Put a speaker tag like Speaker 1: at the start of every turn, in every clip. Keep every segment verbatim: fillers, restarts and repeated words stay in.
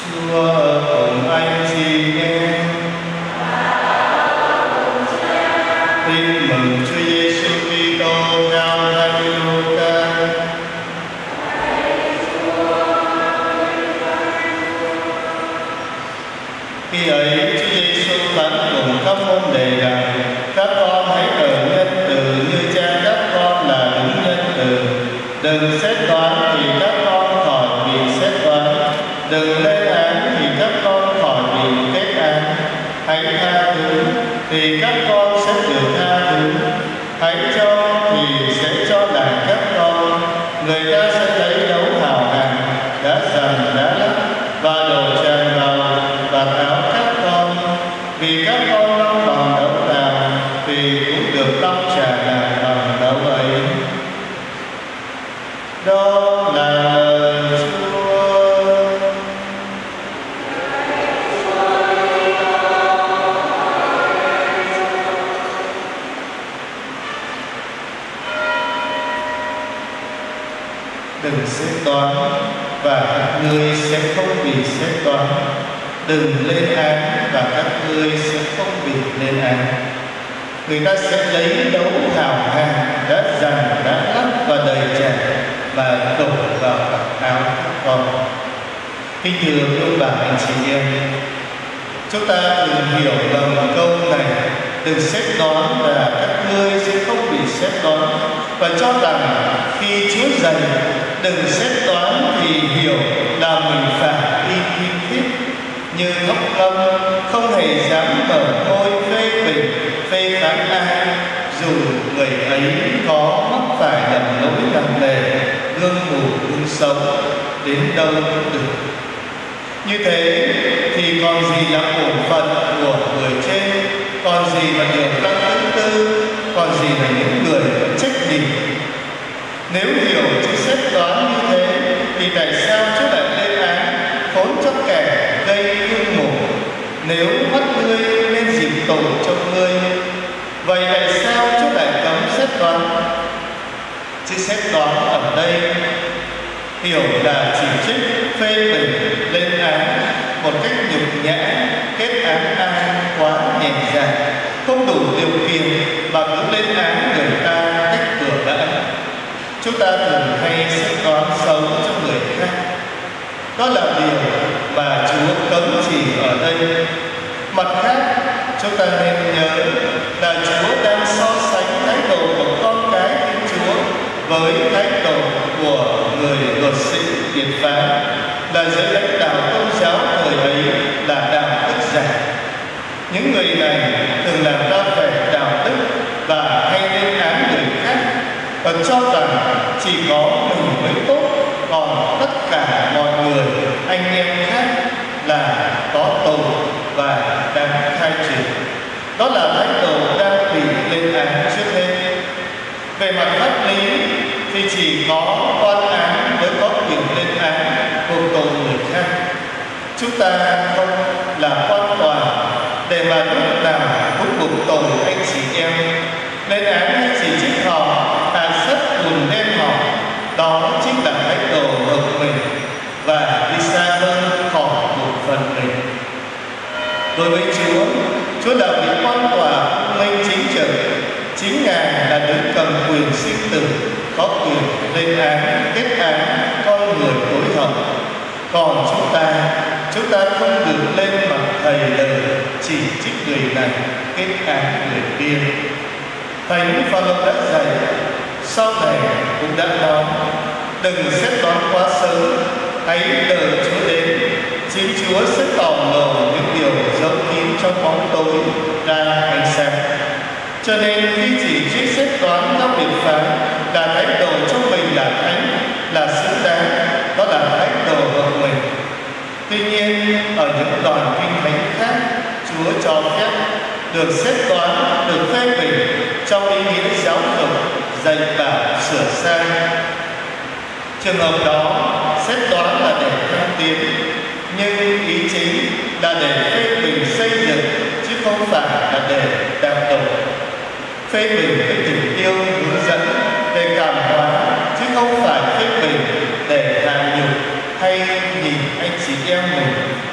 Speaker 1: Chúa ở cùng anh chị em. Tin mừng Chúa Giêsu Kitô theo Thánh Luca. Khi ấy Chúa Giêsu phán cùng các môn đệ rằng: các con hãy ở nhân từ như cha các con là đúng nhân từ. Đừng xét đoán thì các con khỏi bị xét đoán. Đừng lên án thì các con khỏi bị kết án. Hãy tha thứ thì các con sẽ được tha thứ. Hãy cho thì sẽ cho lại các con. Người ta sẽ lấy đấu hào hàng, đá sàn, đá lắc và đổ tràn vào vạt áo các con. Vì các con long bằng đấu nào thì cũng được long trả lại bằng đấu ấy. Đó là lời Chúa. Đừng xét đoán và các ngươi sẽ không bị xét đoán. Đừng lên án và các ngươi sẽ không bị lên án. Người ta sẽ lấy đấu hào hàng, đá dằn, đá lắc và đầy tràn và đổ vào vạt áo các con. Kính thưa các bạn anh chị em, chúng ta thường hiểu bằng câu này: đừng xét đoán và các ngươi sẽ không bị xét đoán, và cho rằng khi Chúa dạy đừng xét đoán thì hiểu là mình phải đi thiên thiết như ngốc lâm, không hề dám mở môi phê bình phê phán ai, dù người ấy có mắc phải lầm lỗi nặng nề, gương mù gương sống đến đâu cũng được. Như thế thì còn gì là bổn phận của người trên, còn gì là điều tăng thứ tư, còn gì là những người trách nhiệm. Nếu hiểu chữ xét đoán như thế thì tại sao Chúa lại lên án khốn cho kẻ gây hương mộ? Nếu mắt ngươi nên dịp tội cho ngươi, vậy tại sao Chúa lại cấm xét đoán? Chữ xét đoán ở đây hiểu là chỉ trích, phê bình, lên án một cách nhục nhã, kết án ai quá nhẹ nhàng, không đủ điều kiện mà cứ lên án người ta cách bừa bãi. Chúng ta thường hay xét đoán xấu cho người khác. Đó là điều mà Chúa cấm chỉ ở đây. Mặt khác, chúng ta nên nhớ là Chúa đang so sánh thái độ của con cái Thiên Chúa với thái độ của người luật sĩ điển phán, là giới lãnh đạo tôn giáo thời ấy là đạo đức giả. Những người này thường làm ra vẻ đạo đức và hay lên án người khác, còn cho rằng chỉ có mình mới tốt, còn tất cả mọi người anh em khác là có tội và đang khai trừ. Đó là thái độ đang bị lên án trước hết. Về mặt pháp lý thì chỉ có quan án mới có quyền lên án buộc tội người khác. Chúng ta không là quan tòa để mà lúc nào cũng buộc tội anh chị em, lên án hay chỉ trích họ, à rất buồn đen họ. Đó chính là thái độ hợp mình và đi xa hơn khỏi một phần mình. Đối với Chúa, Chúa là vị quan tòa minh chính trực. Chính Ngài là đứng cầm quyền sinh tử, có quyền lên án, kết án con người tối hậu. Còn chúng ta, chúng ta không được lên mặt thầy lời chỉ trích người này, kết án người kia. Thánh Phaolô đã dạy, sau này cũng đã nói: đừng xét đoán quá sớm, hãy đợi Chúa đến. Chính Chúa sẽ tỏ lộ những điều giấu kín trong bóng tối ra ánh sáng. Cho nên khi chỉ trích xét đoán các biện phán là thái độ cho mình là thánh, là xứng đáng, đó là thái độ hợp mình. Tuy nhiên ở những đoạn kinh thánh khác, Chúa cho phép được xét đoán, được phê bình trong ý nghĩa giáo dục, dạy bảo, sửa sai. Trường hợp đó, xét đoán là để thăng tiến, nhưng ý chính là để phê bình xây dựng, chứ không phải là để đạp đổ. Phê bình với tình yêu hướng dẫn để cảm hóa, chứ không phải phê bình để hạ nhục hay nhìn anh chị em mình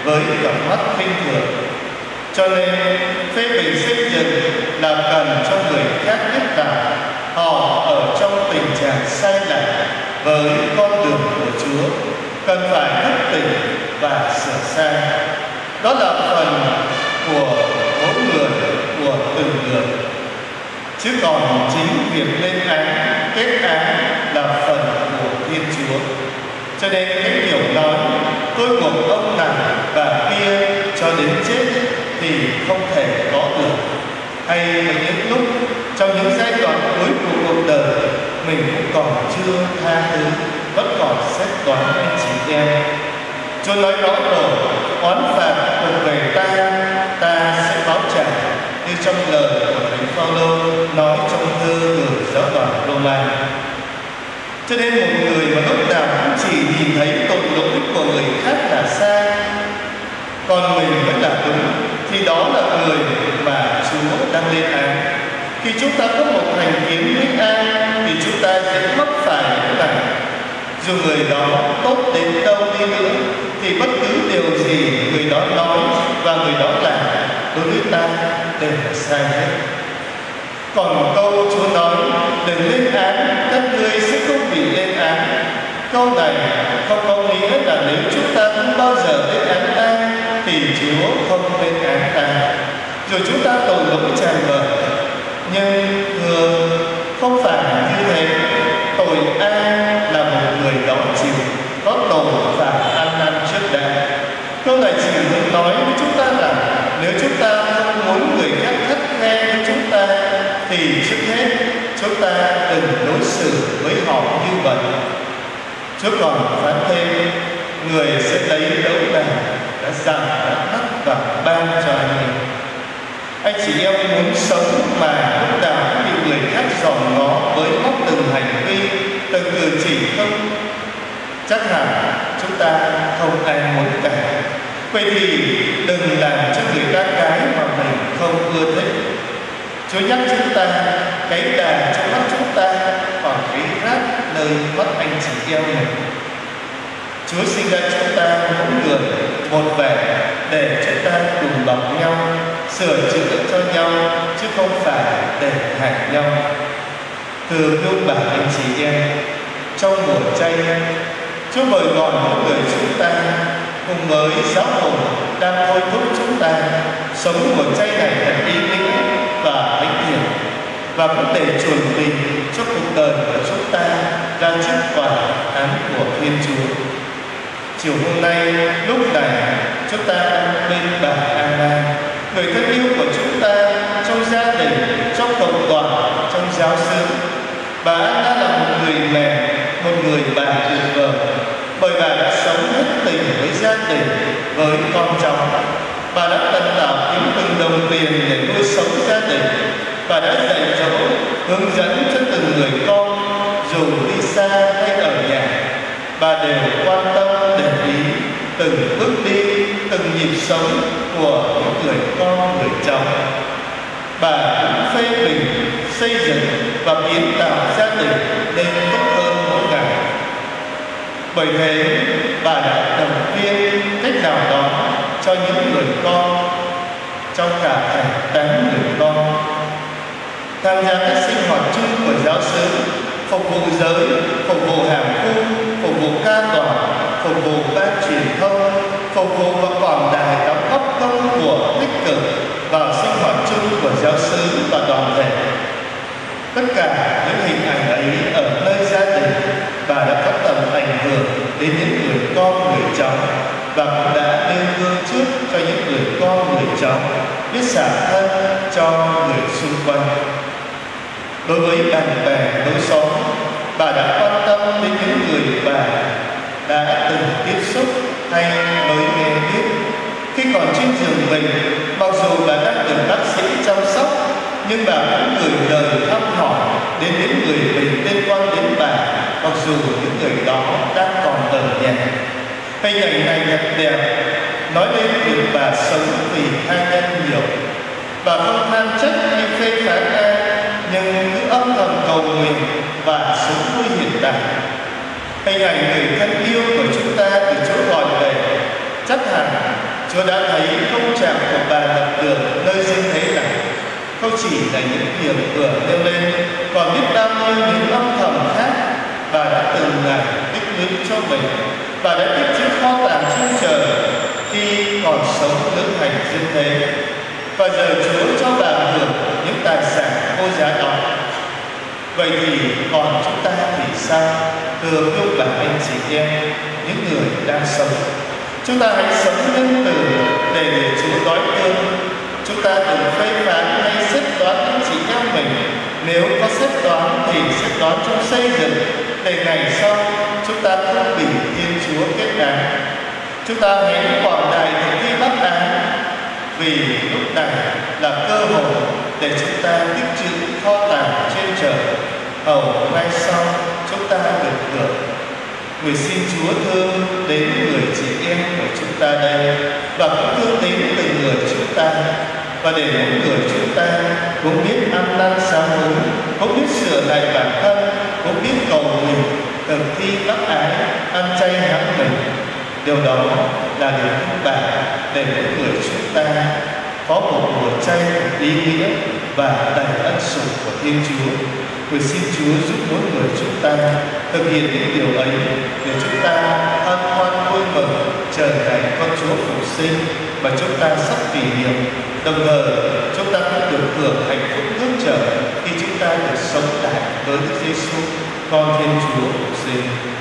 Speaker 1: với cặp mắt khinh thường. Cho nên phê bình xây dựng là cần cho người khác biết rằng họ ở trong tình trạng sai lạc với con đường của Chúa, cần phải thức tỉnh và sửa sai. Đó là phần của mỗi người, của từng người. Chứ còn chính việc lên án, kết án là phần của Thiên Chúa. Cho nên cái kiểu nói tôi buộc ông này và kia cho đến chết thì không thể có được. Hay là những lúc trong những giai đoạn cuối của cuộc đời mình cũng còn chưa tha thứ, vẫn còn xét toán anh chị em. Chúa nói rõ rồi, oán phạt thuộc về ta, ta sẽ báo trả, như trong lời của Thánh Phaolô nói trong thư gửi giáo đoàn Roma. Cho nên một người mà lúc nào cũng chỉ nhìn thấy tội lỗi của người khác là sai, còn mình mới là đúng, thì đó là người mà Chúa đang lên án. Khi chúng ta có một thành kiến với ai thì chúng ta sẽ mắc phải những này. Dù người đó tốt đến đâu đi nữa thì bất cứ điều gì người đó nói và người đó làm đối với ta đều là sai hết. Còn câu Chúa nói đừng lên án, các ngươi sẽ không bị lên án, câu này không có nghĩa là nếu chúng ta không bao giờ lên án ai thì Chúa không lên án ta. Dù chúng ta tội lỗi tràn bờ, nhưng thường không phải như thế. Tội ai là một người đó chịu có tội và ăn năn trước đã. Câu này chỉ muốn nói với chúng ta rằng nếu chúng ta không muốn người khác khắt khe với chúng ta thì trước hết chúng ta đừng đối xử với họ như vậy. Chúa còn phán thêm, người sẽ lấy đấu đà đã dặn đã bắt và ban cho anh em. Anh chị em muốn sống mà lúc nào cũng bị người khác dòm ngó với móc từng hành vi, từng cử chỉ không? Chắc hẳn chúng ta không ai muốn cả. Vậy thì đừng làm cho người ta cái mà mình không ưa thích. Chúa nhắc chúng ta, cái đà trong mắt chúng ta còn cái rác nơi mắt anh chị em mình. Chúa sinh ra chúng ta mỗi người một vẻ để chúng ta đùm bọc nhau, sửa chữa cho nhau, chứ không phải để hại nhau. Thưa quý bà anh chị em, trong mùa chay, Chúa mời gọi mỗi người chúng ta cùng với giáo hội đang thôi thúc chúng ta sống mùa chay này thật ý nghĩa và thánh thiện, và cũng để chuẩn bị cho cuộc đời của chúng ta ra trước quả án của Thiên Chúa. Chiều hôm nay, lúc này, chúng ta đang bên bà Anna, người thân yêu của chúng ta trong gia đình, trong cộng đoàn, trong giáo xứ. Bà Anna là một người mẹ, một người bà tuyệt vời, bởi bà đã sống hết tình với gia đình, với con cháu. Bà đã tận tạo kiếm từng đồng tiền để nuôi sống gia đình. Bà đã dạy dỗ, hướng dẫn cho từng người con, dù đi xa hay ở nhà. Bà đều quan tâm để ý từng bước đi, từng nhịp sống của những người con, người cháu. Bà cũng phê bình, xây dựng và biến tạo gia đình nên tốt hơn mỗi ngày. Bởi thế, bà đã động viên cách nào đó cho những người con, trong cả thành tám người con, tham gia các sinh hoạt chung của giáo xứ, phục vụ giới, phục vụ hàng khu, phục vụ ca tòa, phục vụ ban truyền thông, phục vụ và còn đài đóng góp công của tích cực vào sinh hoạt chung của giáo xứ và đoàn thể. Tất cả những hình ảnh ấy ở nơi gia đình, bà đã có tầm ảnh hưởng đến những người con, người cháu, và cũng đã nêu gương trước cho những người con, người cháu biết xả thân cho người xung quanh. Đối với bạn bè đối xóm, bà đã quan tâm đến những người bà đã từng tiếp xúc hay mới nghe biết. Khi còn trên giường mình, mặc dù bà đã được bác sĩ chăm sóc, nhưng bà cũng gửi lời thăm hỏi đến những người mình liên quan đến bà, mặc dù những người đó đang còn ở nhà. Hình ảnh này thật đẹp, nói lên việc bà sống vì tha nhân nhiều. Bà không than trách hay phê phán ai, nhưng cứ âm thầm cầu nguyện và sống vui hiện tại. Hình ảnh người thân yêu của chúng ta từ chỗ gọi về chắc hẳn Chúa đã thấy công trạng của bà lập đường nơi riêng thế này không chỉ là những điều vừa nêu lên, còn biết bao nhiêu những âm thầm khác bà đã từng ngày tích lũy cho mình. Bà đã tích chữ kho tàng trên trời khi còn sống lữ hành riêng thế, và giờ Chúa cho bà hưởng những tài sản vô giá đó. Vậy thì còn chúng ta thì sao, thưa quý bà anh chị em, những người đang sống? Chúng ta hãy sống nhân từ để được Chúa đói thương. Chúng ta đừng phê phán hay xếp đoán những chị em mình. Nếu có xếp đoán thì xếp đoán trong xây dựng, để ngày sau chúng ta không bị Thiên Chúa kết án. Chúng ta hãy quảng đại thực thi đáp án, vì lúc này là cơ hội để chúng ta tích trữ kho tàng trên trời, hầu mai sau chúng ta được hưởng. Người xin Chúa thương đến người chị em của chúng ta đây, và cũng thương đến từng người chúng ta, và để mỗi người chúng ta cũng biết ăn năn sám hối, cũng biết sửa lại bản thân, cũng biết cầu nguyện, thực thi đắc ái, ăn chay hãm mình. Điều đó là điều căn bản để mỗi người chúng ta có một mùa chay ý nghĩa và đầy ân sủng của Thiên Chúa. Người xin Chúa giúp mỗi người chúng ta thực hiện những điều ấy, để chúng ta hân hoan vui mừng chờ ngày con Chúa phục sinh và chúng ta sắp kỷ niệm. Đồng thời chúng ta cũng được hưởng hạnh phúc nước trời khi chúng ta được sống lại với Đức Giêsu, con Thiên Chúa phục sinh.